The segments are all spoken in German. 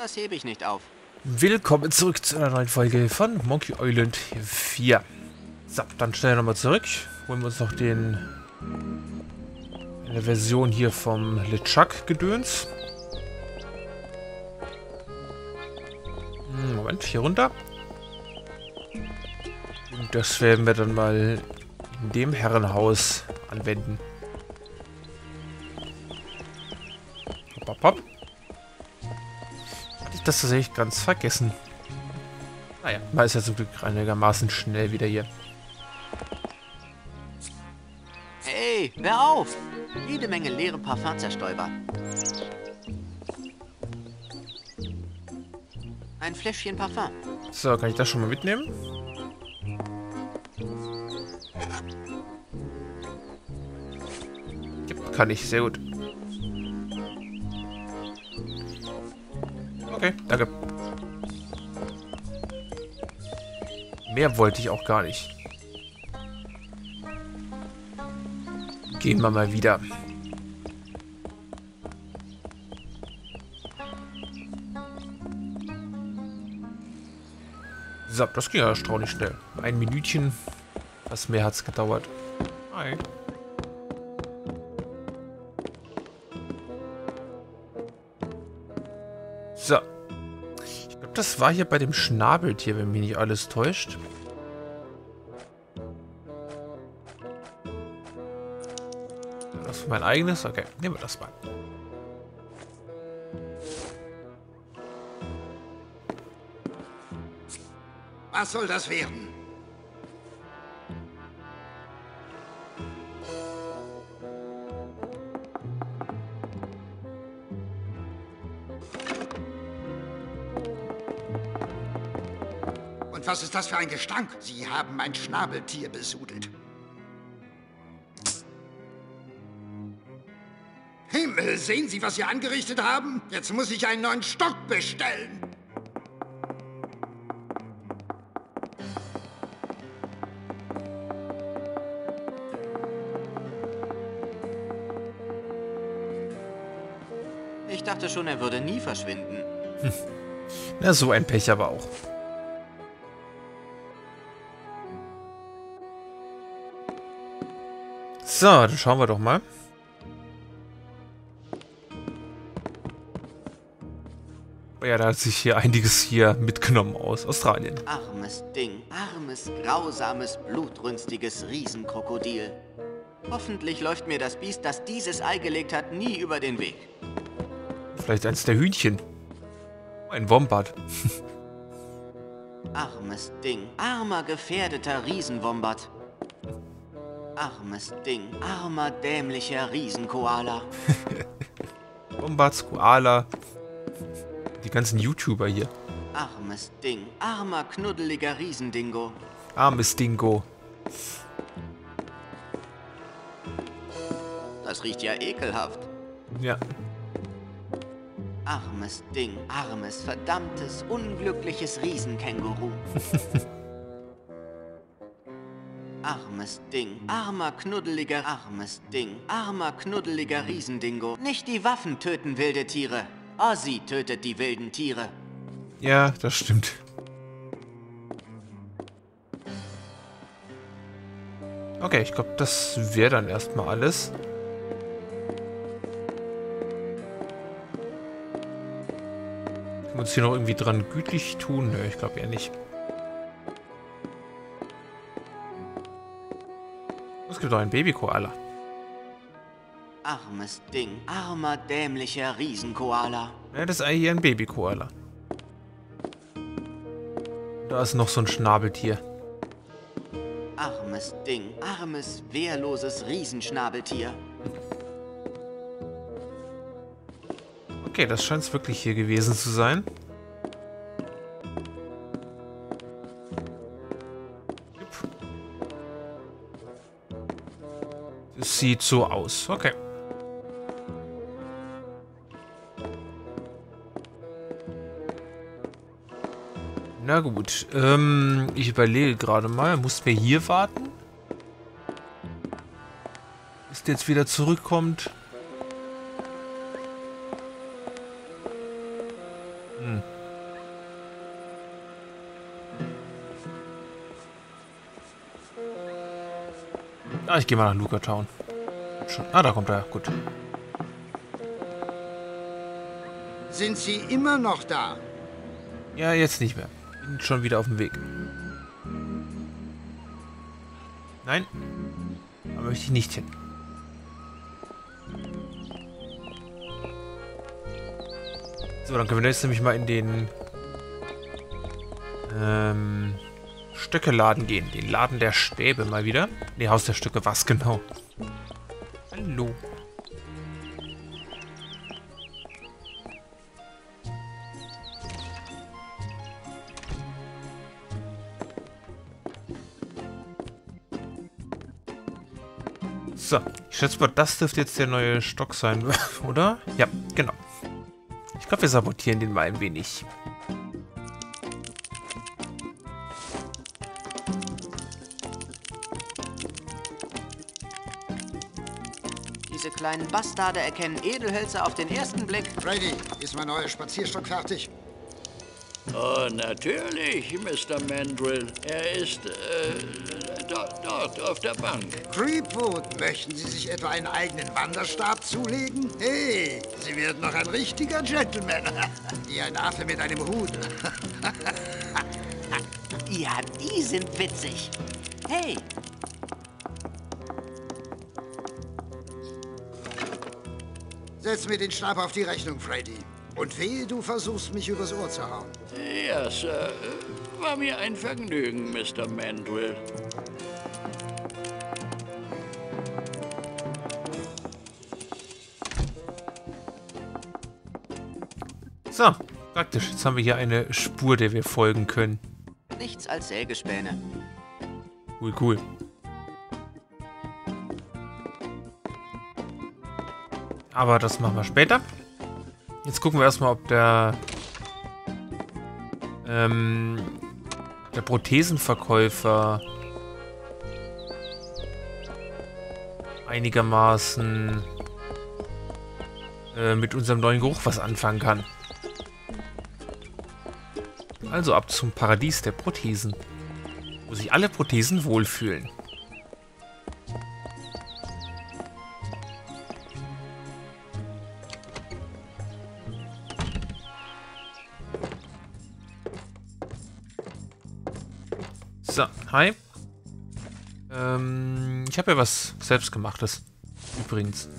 Das hebe ich nicht auf. Willkommen zurück zu einer neuen Folge von Monkey Island 4. So, dann schnell nochmal zurück. Holen wir uns noch eine Version hier vom LeChuck-Gedöns. Moment, hier runter. Und das werden wir dann mal in dem Herrenhaus anwenden. Hopp, hopp, hopp. Hatte ich das tatsächlich ganz vergessen. Naja, man ist ja zum Glück einigermaßen schnell wieder hier. Hey, hör auf! Jede Menge leere Parfumzerstäuber. Ein Fläschchen Parfum. So, kann ich das schon mal mitnehmen? Ja, kann ich, sehr gut. Okay, danke. Mehr wollte ich auch gar nicht. Gehen wir mal wieder. So, das ging ja erstaunlich schnell. Ein Minütchen. Was mehr hat es gedauert. Hi. So. Ich glaube, das war hier bei dem Schnabeltier, wenn mich nicht alles täuscht. Das ist mein eigenes? Okay, nehmen wir das mal. Was soll das werden? Und was ist das für ein Gestank? Sie haben mein Schnabeltier besudelt. Himmel, sehen Sie, was Sie angerichtet haben? Jetzt muss ich einen neuen Stock bestellen. Ich dachte schon, er würde nie verschwinden. Na, so ein Pech aber auch. So, dann schauen wir doch mal. Ja, da hat sich hier einiges hier mitgenommen aus Australien. Armes Ding. Armes, grausames, blutrünstiges Riesenkrokodil. Hoffentlich läuft mir das Biest, das dieses Ei gelegt hat, nie über den Weg. Vielleicht eins der Hühnchen. Ein Wombat. Armes Ding. Armer, gefährdeter Riesenwombat. Armes Ding. Armer, dämlicher Riesenkoala. Wombats, Koala. Die ganzen YouTuber hier. Armes Ding. Armer, knuddeliger Riesendingo. Armes Dingo. Das riecht ja ekelhaft. Ja. Armes Ding. Armes, verdammtes, unglückliches Riesenkänguru. Armes Ding. Armer, knuddeliger, armes Ding. Armer, knuddeliger Riesendingo. Nicht die Waffen töten wilde Tiere. Ozzy tötet die wilden Tiere. Ja, das stimmt. Okay, ich glaube, das wäre dann erstmal alles. Können wir uns hier noch irgendwie dran gütlich tun? Nö, ich glaube eher nicht. Es gibt doch einen Baby-Koala. Armes Ding. Armer, dämlicher Riesenkoala. Ja, das ist eigentlich hier ein Baby-Koala. Da ist noch so ein Schnabeltier. Armes Ding. Armes, wehrloses Riesenschnabeltier. Okay, das scheint es wirklich hier gewesen zu sein. Es sieht so aus. Okay. Na gut. Ich überlege gerade mal. Muss wir hier warten? Bis der jetzt wieder zurückkommt. Hm. Ah, ich gehe mal nach Luca Town. Schon. Ah, da kommt er. Gut. Sind Sie immer noch da? Ja, jetzt nicht mehr. Bin schon wieder auf dem Weg. Nein. Da möchte ich nicht hin. So, dann können wir jetzt nämlich mal in den Stöckeladen gehen. Den Laden der Stäbe mal wieder. Ne, Haus der Stücke, was genau? Hallo. So, ich schätze mal, das dürfte jetzt der neue Stock sein, oder? Ja, genau. Ich glaube, wir sabotieren den mal ein wenig. Diese kleinen Bastarde erkennen Edelhölzer auf den ersten Blick. Freddy, ist mein neuer Spazierstock fertig? Oh, natürlich, Mr. Mandrill. Er ist, dort auf der Bank. Creepwood, möchten Sie sich etwa einen eigenen Wanderstab zulegen? Hey, Sie werden noch ein richtiger Gentleman. Wie ein Affe mit einem Hut. Ja, die sind witzig. Hey, Setz mir den Stab auf die Rechnung, Freddy. Und wehe, du versuchst, mich übers Ohr zu hauen. Ja, Sir. War mir ein Vergnügen, Mr. Mandrill. So, praktisch. Jetzt haben wir hier eine Spur, der wir folgen können. nichts als Sägespäne. Cool, cool. Aber das machen wir später. Jetzt gucken wir erstmal, ob der Prothesenverkäufer einigermaßen mit unserem neuen Geruch was anfangen kann. Also ab zum Paradies der Prothesen, wo sich alle Prothesen wohlfühlen. So, hi. Ich habe ja was Selbstgemachtes. Übrigens.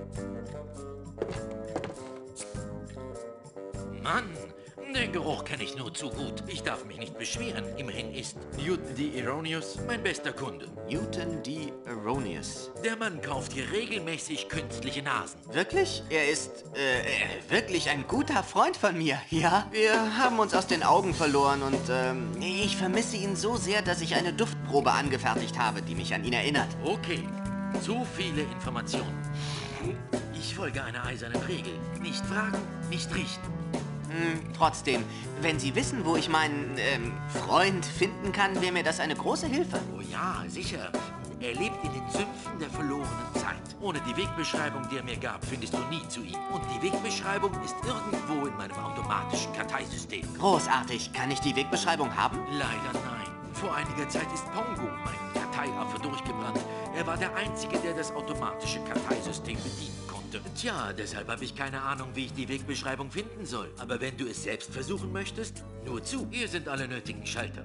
Mann, den Geruch kenne ich nur zu gut. Ich darf mich nicht beschweren. Immerhin ist Newton D. Erroneous mein bester Kunde. Newton D. Erroneous. Der Mann kauft hier regelmäßig künstliche Nasen. Wirklich? Er ist, wirklich ein guter Freund von mir, ja? Wir haben uns aus den Augen verloren und, ich vermisse ihn so sehr, dass ich eine Duftprobe angefertigt habe, die mich an ihn erinnert. Okay, zu viele Informationen. Ich folge einer eisernen Regel. Nicht fragen, nicht riechen. Trotzdem, wenn Sie wissen, wo ich meinen, Freund finden kann, wäre mir das eine große Hilfe. Oh ja, sicher. Er lebt in den Sümpfen der verlorenen Zeit. Ohne die Wegbeschreibung, die er mir gab, findest du nie zu ihm. Und die Wegbeschreibung ist irgendwo in meinem automatischen Karteisystem. Großartig. Kann ich die Wegbeschreibung haben? Leider nein. Vor einiger Zeit ist Pongo, mein Karteiaffe, durchgebrannt. Er war der Einzige, der das automatische Karteisystem bedienen konnte. Tja, deshalb habe ich keine Ahnung, wie ich die Wegbeschreibung finden soll. Aber wenn du es selbst versuchen möchtest, nur zu. Hier sind alle nötigen Schalter.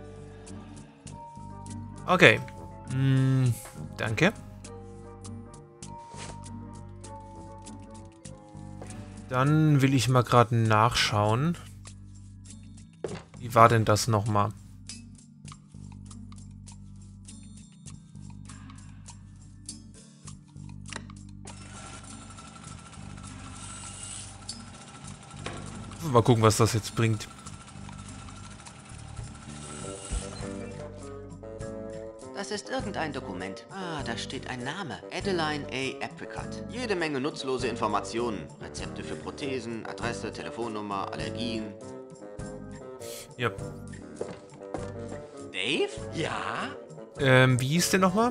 Okay. Danke. Dann will ich mal gerade nachschauen. Wie war denn das nochmal? Mal gucken, was das jetzt bringt. Das ist irgendein Dokument. Ah, da steht ein Name. Adeline A. Apricot. Jede Menge nutzlose Informationen. Rezepte für Prothesen, Adresse, Telefonnummer, Allergien. Ja. Dave? Ja? Wie hieß der nochmal?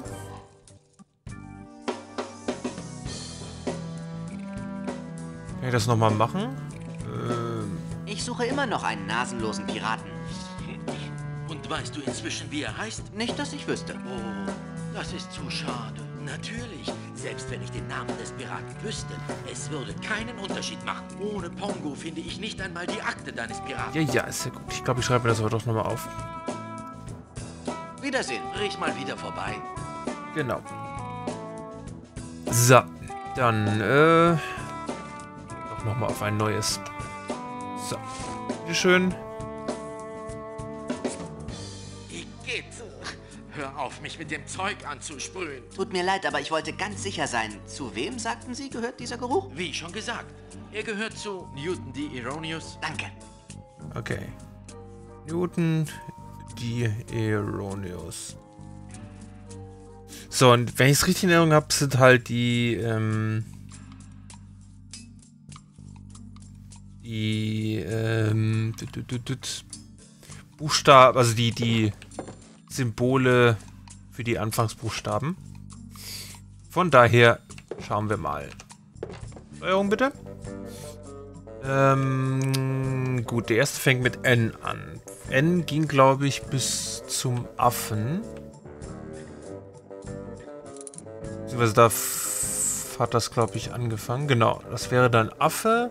Kann ich das nochmal machen? Ich Ich suche immer noch einen nasenlosen Piraten. Und weißt du inzwischen, wie er heißt? Nicht, dass ich wüsste. Oh, das ist zu schade. Natürlich, selbst wenn ich den Namen des Piraten wüsste, es würde keinen Unterschied machen. Ohne Pongo finde ich nicht einmal die Akte deines Piraten. Ja, ja, ist ja gut. Ich glaube, ich schreibe mir das aber doch nochmal auf. Wiedersehen. Riech mal wieder vorbei. Genau. So, dann, doch nochmal auf ein neues. So, bitteschön. Igitt. Hör auf, mich mit dem Zeug anzusprühen. Tut mir leid, aber ich wollte ganz sicher sein. Zu wem, sagten Sie, gehört dieser Geruch? Wie schon gesagt, er gehört zu Newton D. Erroneous. Danke. Okay. Newton D. Erroneous. So, und wenn ich es richtig in Erinnerung habe, sind halt die Buchstaben, also die Symbole für die Anfangsbuchstaben. Von daher schauen wir mal. Steuerung bitte. Gut, der erste fängt mit N an. N ging, glaube ich, bis zum Affen. Beziehungsweise da hat das, glaube ich, angefangen. Genau, das wäre dann Affe.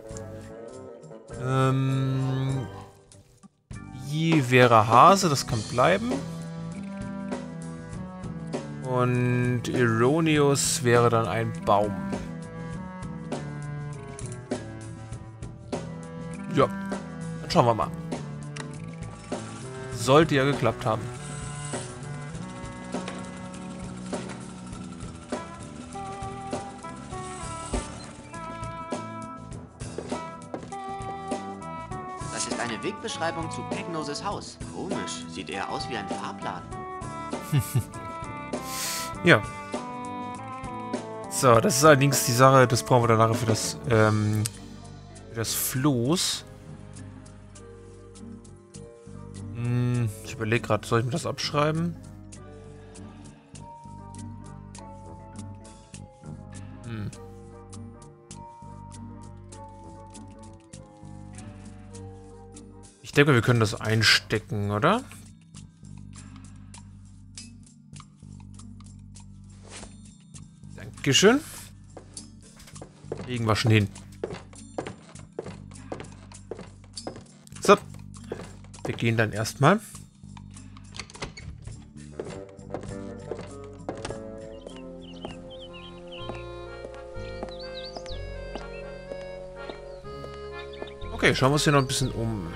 I wäre Hase, das kann bleiben. Und Erroneous wäre dann ein Baum. Ja, dann schauen wir mal. Sollte ja geklappt haben. Das ist eine Wegbeschreibung zu Pegnoses Haus. Komisch, sieht eher aus wie ein Fahrplan. Ja. So, das ist allerdings die Sache, das brauchen wir dann nachher für das Floß. Ich überlege gerade, soll ich mir das abschreiben? Ich denke, wir können das einstecken, oder? Dankeschön. Kriegen wir schon hin. So. Wir gehen dann erstmal. Okay, schauen wir uns hier noch ein bisschen um.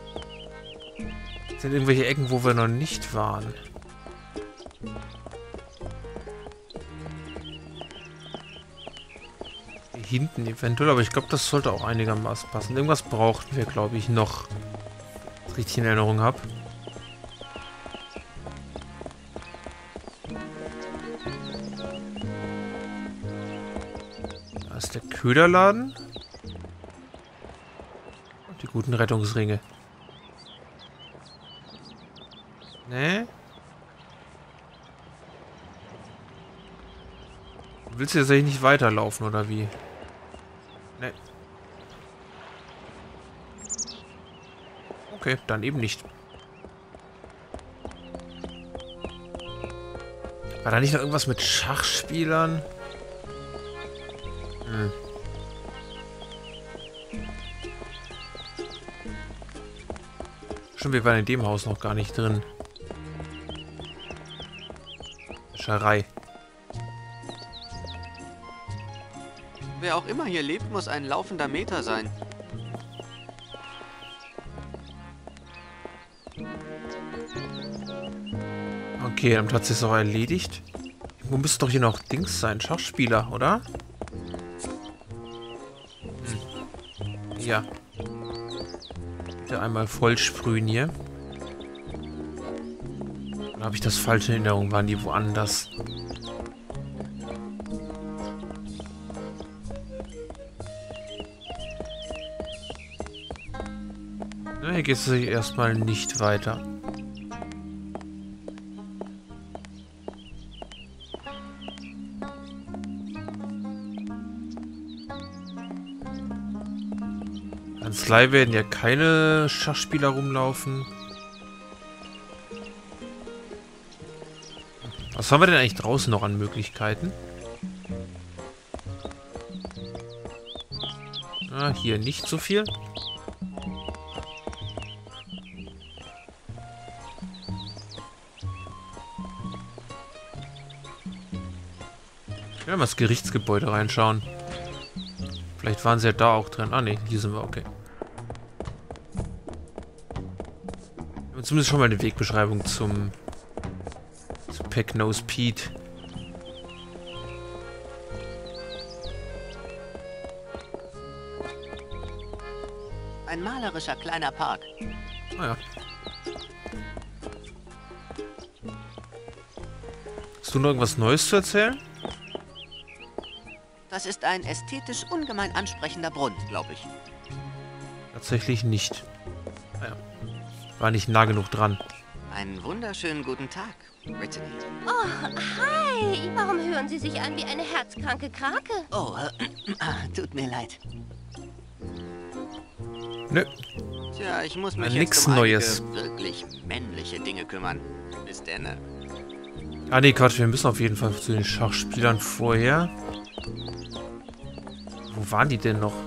Sind irgendwelche Ecken, wo wir noch nicht waren? Hier hinten eventuell, aber ich glaube, das sollte auch einigermaßen passen. Irgendwas brauchten wir, glaube ich, noch. Wenn ich richtig in Erinnerung habe. Da ist der Köderladen. Und die guten Rettungsringe. Nee. Willst du jetzt eigentlich nicht weiterlaufen, oder wie? Nee. Okay, dann eben nicht. War da nicht noch irgendwas mit Schachspielern? Schon, wir waren in dem Haus noch gar nicht drin. Wäscherei. Wer auch immer hier lebt, muss ein laufender Meter sein. Okay, damit hat sich es auch erledigt. Irgendwo müsste doch hier noch Dings sein. Schachspieler, oder? Ja. Bitte einmal voll sprühen hier. Oder habe ich das falsche in Erinnerung? Waren die woanders? Na, hier geht es erstmal nicht weiter. Kanzlei werden ja keine Schachspieler rumlaufen. Was haben wir denn eigentlich draußen noch an Möglichkeiten? Ah, hier nicht so viel. Ja, mal das Gerichtsgebäude reinschauen. Vielleicht waren sie ja da auch drin. Ah ne, hier sind wir, okay. Wir haben zumindest schon mal eine Wegbeschreibung zu Peck-Nose Pete. Ein malerischer kleiner Park. Ah ja. Hast du noch irgendwas Neues zu erzählen? Das ist ein ästhetisch ungemein ansprechender Brunnen, glaube ich. Tatsächlich nicht. Ah ja. War nicht nah genug dran. Einen wunderschönen guten Tag, Brittany. Oh, hi. Warum hören Sie sich an wie eine herzkranke Krake? Oh, tut mir leid. Nö. Tja, ich muss mich Nix jetzt um Neues. einige wirklich männliche Dinge kümmern. Bis denn. Ah ne, Quatsch, wir müssen auf jeden Fall zu den Schachspielern vorher. Wo waren die denn noch?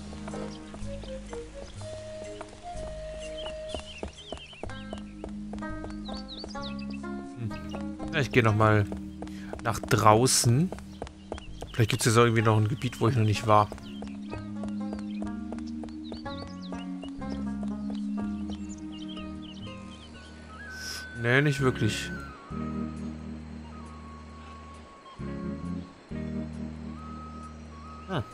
Ja, ich gehe nochmal nach draußen. Vielleicht gibt es jetzt auch irgendwie noch ein Gebiet, wo ich noch nicht war. Nee, nicht wirklich. Hm.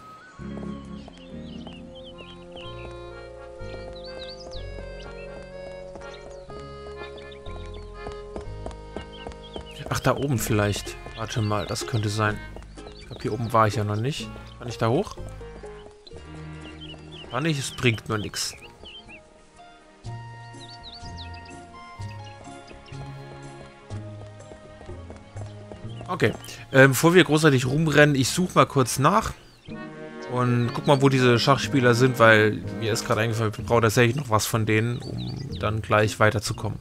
Ach, da oben vielleicht. Warte mal, das könnte sein. Ich glaube, hier oben war ich ja noch nicht. Kann ich da hoch? War nicht, es bringt nur nichts. Okay. Bevor wir großartig rumrennen, ich suche mal kurz nach. Und guck mal, wo diese Schachspieler sind, weil mir ist gerade eingefallen, ich brauche tatsächlich noch was von denen, um dann gleich weiterzukommen.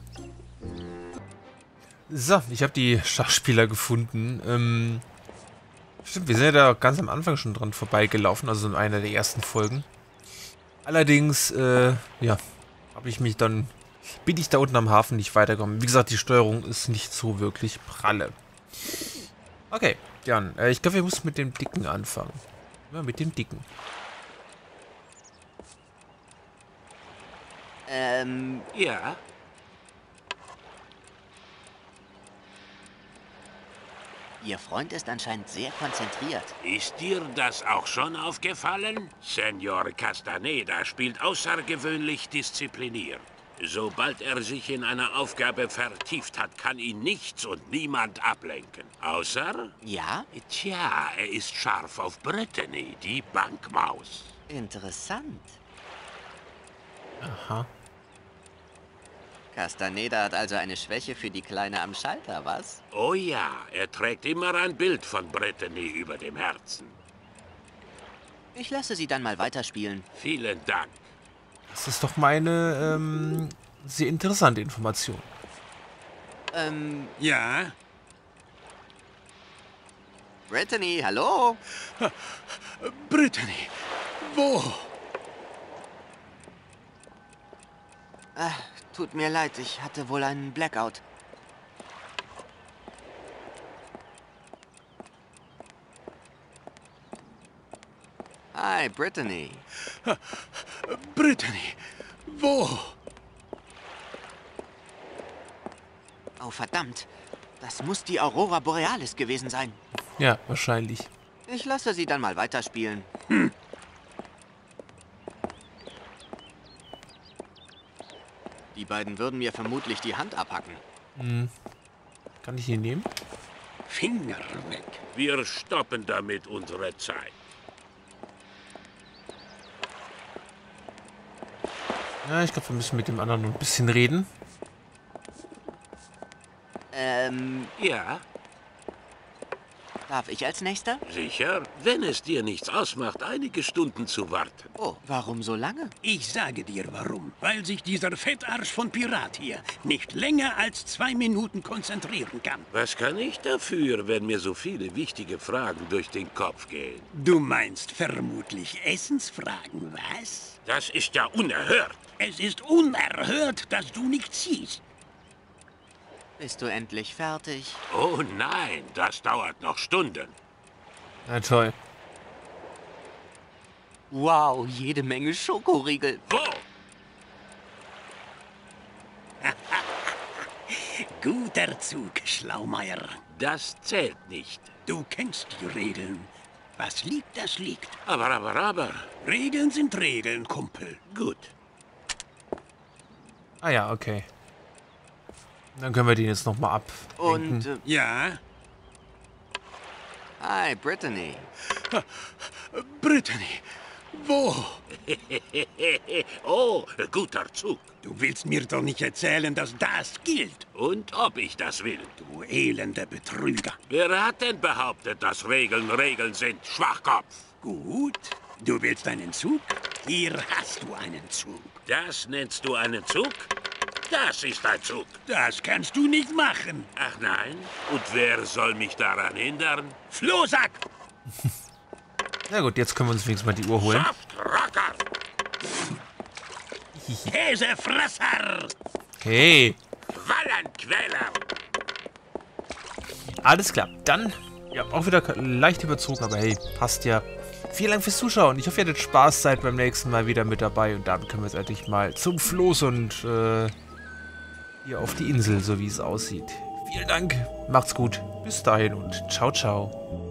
So, ich habe die Schachspieler gefunden. Stimmt, wir sind ja da ganz am Anfang schon dran vorbeigelaufen, also in einer der ersten Folgen. Allerdings, ja, bin ich da unten am Hafen nicht weitergekommen. Wie gesagt, die Steuerung ist nicht so wirklich pralle. Okay, Jan, ich glaube, wir müssen mit dem Dicken anfangen. Ja, mit dem Dicken. Ja? Ihr Freund ist anscheinend sehr konzentriert. Ist dir das auch schon aufgefallen? Senor Castaneda spielt außergewöhnlich diszipliniert. Sobald er sich in eine Aufgabe vertieft hat, kann ihn nichts und niemand ablenken. Außer... Ja? Tja, er ist scharf auf Brittany, die Bankmaus. Interessant. Aha. Castaneda hat also eine Schwäche für die Kleine am Schalter, was? Oh ja, er trägt immer ein Bild von Brittany über dem Herzen. Ich lasse sie dann mal weiterspielen. Vielen Dank. Das ist doch meine, sehr interessante Information. Ja? Brittany, hallo? Brittany, wo? Tut mir leid, ich hatte wohl einen Blackout. Hi, Brittany. Brittany, wo? Oh, verdammt. Das muss die Aurora Borealis gewesen sein. Ja, wahrscheinlich. Ich lasse sie dann mal weiterspielen. Die beiden würden mir vermutlich die Hand abhacken. Kann ich ihn nehmen? Finger weg. Wir stoppen damit unsere Zeit. Ja, ich glaube, wir müssen mit dem anderen noch ein bisschen reden. Ja? Darf ich als Nächster? Sicher, wenn es dir nichts ausmacht, einige Stunden zu warten. Oh, warum so lange? Ich sage dir warum. Weil sich dieser Fettarsch von Pirat hier nicht länger als 2 Minuten konzentrieren kann. Was kann ich dafür, wenn mir so viele wichtige Fragen durch den Kopf gehen? Du meinst vermutlich Essensfragen, was? Das ist ja unerhört. Es ist unerhört, dass du nichts siehst. Bist du endlich fertig? Oh nein, das dauert noch Stunden. Na toll. Wow, jede Menge Schokoriegel. Wo? Guter Zug, Schlaumeier. Das zählt nicht. Du kennst die Regeln. Was liegt, das liegt. Aber. Regeln sind Regeln, Kumpel. Gut. Ah ja, okay. Dann können wir den jetzt nochmal ab. Und, Ja? hi, Brittany. Brittany, wo? Oh, guter Zug. Du willst mir doch nicht erzählen, dass das gilt. Und ob ich das will? Du elender Betrüger. Wer hat denn behauptet, dass Regeln Regeln sind, Schwachkopf? Gut, du willst einen Zug? Hier hast du einen Zug. Das nennst du einen Zug? Das ist ein Zug. Das kannst du nicht machen. Ach nein? Und wer soll mich daran hindern? Flohsack! Na gut, jetzt können wir uns wenigstens mal die Uhr holen. Saftracker! Käsefresser! Okay. Wallenquäler! Alles klar. Dann, ja, auch wieder leicht überzogen, aber hey, passt ja. Vielen Dank fürs Zuschauen. Ich hoffe, ihr hattet Spaß, seid beim nächsten Mal wieder mit dabei. Und dann können wir jetzt endlich mal zum Floß und hier auf die Insel, so wie es aussieht. Vielen Dank, macht's gut. Bis dahin und ciao, ciao.